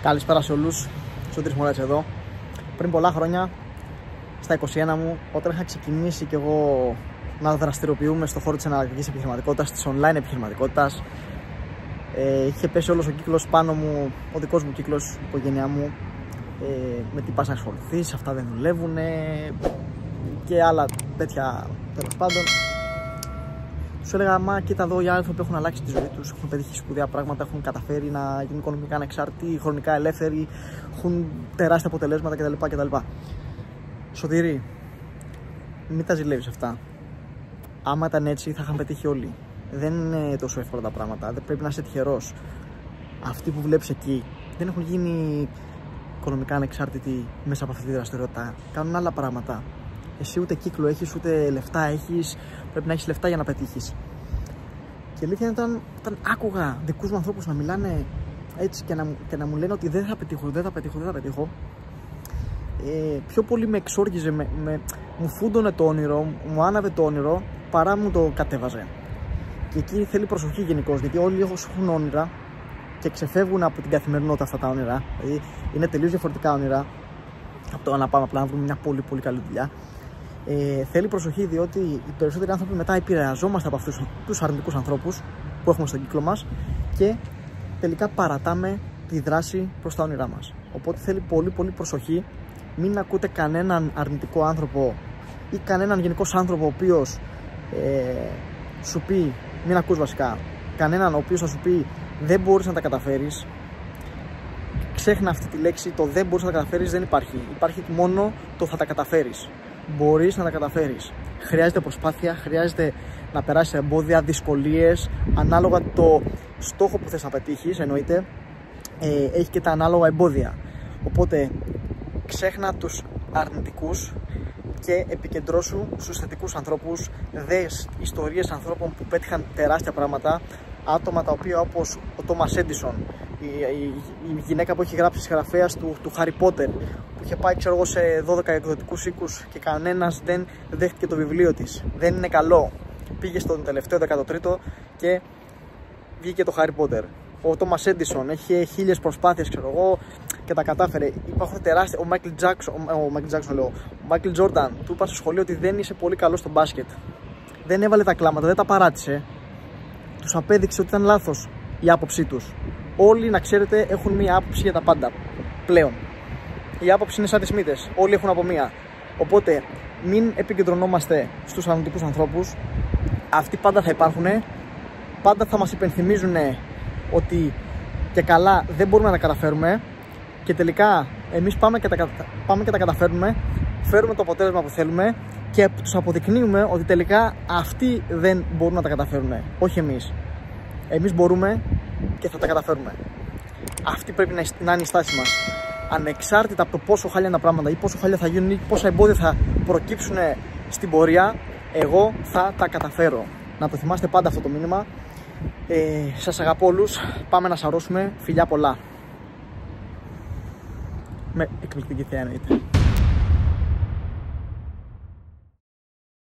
Καλησπέρα σε όλους, Σωτήρης Μωρέας εδώ. Πριν πολλά χρόνια, στα 21 μου, όταν είχα ξεκινήσει και εγώ να δραστηριοποιούμε στον χώρο της εναλλακτικής επιχειρηματικότητας, της online επιχειρηματικότητας, είχε πέσει όλος ο κύκλος πάνω μου, ο δικός μου κύκλος, η οικογένειά μου, με τι πας να ασχοληθείς, αυτά δεν δουλεύουν και άλλα τέτοια, τέλος πάντων. Τους έλεγα, μα κοίτα εδώ οι άνθρωποι έχουν αλλάξει τη ζωή τους, έχουν πετύχει σπουδαία πράγματα, έχουν καταφέρει να γίνουν οικονομικά ανεξάρτητοι, χρονικά ελεύθεροι, έχουν τεράστια αποτελέσματα κτλ. Σωτήρη, μην τα ζηλεύεις αυτά. Άμα ήταν έτσι θα είχαν πετύχει όλοι. Δεν είναι τόσο εύκολα τα πράγματα, δεν πρέπει να είσαι τυχερός. Αυτοί που βλέπεις εκεί δεν έχουν γίνει οικονομικά ανεξάρτητοι μέσα από αυτή τη δραστηριότητα. Κάνουν άλλα πράγματα. Εσύ ούτε κύκλο έχεις, ούτε λεφτά έχεις. Πρέπει να έχεις λεφτά για να πετύχεις. Και η αλήθεια ήταν όταν άκουγα δικούς μου ανθρώπους να μιλάνε έτσι και να μου λένε ότι δεν θα πετύχω. Πιο πολύ με εξόργιζε, μου φούντωνε το όνειρο, μου άναβε το όνειρο παρά μου το κατέβαζε. Και εκεί θέλει προσοχή γενικώς, γιατί όλοι έχουν όνειρα και ξεφεύγουν από την καθημερινότητα αυτά τα όνειρα. Δηλαδή είναι τελείως διαφορετικά όνειρα από το να πάμε απλά να βρούμε μια πολύ πολύ καλή δουλειά. Θέλει προσοχή, διότι οι περισσότεροι άνθρωποι μετά επηρεαζόμαστε από αυτούς τους αρνητικούς ανθρώπους που έχουμε στον κύκλο μας και τελικά παρατάμε τη δράση προς τα όνειρά μας. Οπότε θέλει πολύ πολύ προσοχή. Μην ακούτε κανέναν αρνητικό άνθρωπο ή κανέναν γενικός άνθρωπο ο οποίος σου πει, μην ακούς βασικά, κανέναν ο οποίος θα σου πει δεν μπορείς να τα καταφέρεις. Ξέχνα αυτή τη λέξη, το δεν μπορείς να τα καταφέρεις δεν υπάρχει. Υπάρχει μόνο το θα τα καταφέρεις. Μπορείς να τα καταφέρεις. Χρειάζεται προσπάθεια, χρειάζεται να περάσεις εμπόδια, δυσκολίες, ανάλογα το στόχο που θες να πετύχεις, εννοείται, έχει και τα ανάλογα εμπόδια. Οπότε ξέχνα τους αρνητικούς και επικεντρώσου στους θετικούς ανθρώπους. Δες ιστορίες ανθρώπων που πέτυχαν τεράστια πράγματα, άτομα τα οποία, όπως ο Τόμας Έντισον, η γυναίκα που έχει γράψει συγγραφέας του Harry Potter, που είχε πάει ξέρω εγώ σε 12 εκδοτικούς οίκους και κανένας δεν δέχτηκε το βιβλίο της. Δεν είναι καλό. Πήγε στον τελευταίο 13ο και βγήκε το Harry Potter. Ο Τόμας Έντισον έχει 1000 προσπάθειες ξέρω εγώ και τα κατάφερε. Υπάρχουν τεράστια. Ο Μάικλ Τζόρνταν του είπα στο σχολείο ότι δεν είσαι πολύ καλό στο μπάσκετ. Δεν έβαλε τα κλάματα, δεν τα παράτησε. Τους απέδειξε ότι ήταν λάθος η άποψή τους. Όλοι, να ξέρετε, έχουν μία άποψη για τα πάντα πλέον. Η άποψη είναι σαν τις μύτες. Όλοι έχουν από μία. Οπότε μην επικεντρωνόμαστε στους αρνητικούς ανθρώπους. Αυτοί πάντα θα υπάρχουν. Πάντα θα μας υπενθυμίζουν ότι και καλά δεν μπορούμε να τα καταφέρουμε. Και τελικά εμείς πάμε και τα καταφέρνουμε. Φέρουμε το αποτέλεσμα που θέλουμε και τους αποδεικνύουμε ότι τελικά αυτοί δεν μπορούν να τα καταφέρουν. Όχι εμείς. Εμείς μπορούμε και θα τα καταφέρουμε. Αυτή πρέπει να είναι η στάση μας. Ανεξάρτητα από το πόσο χάλια είναι τα πράγματα ή πόσο χάλια θα γίνουν ή πόσα εμπόδια θα προκύψουν στην πορεία, εγώ θα τα καταφέρω. Να το θυμάστε πάντα αυτό το μήνυμα. Σας αγαπώ όλους. Πάμε να σαρώσουμε. Φιλιά πολλά. Με εκπληκτική θέα εννοείται.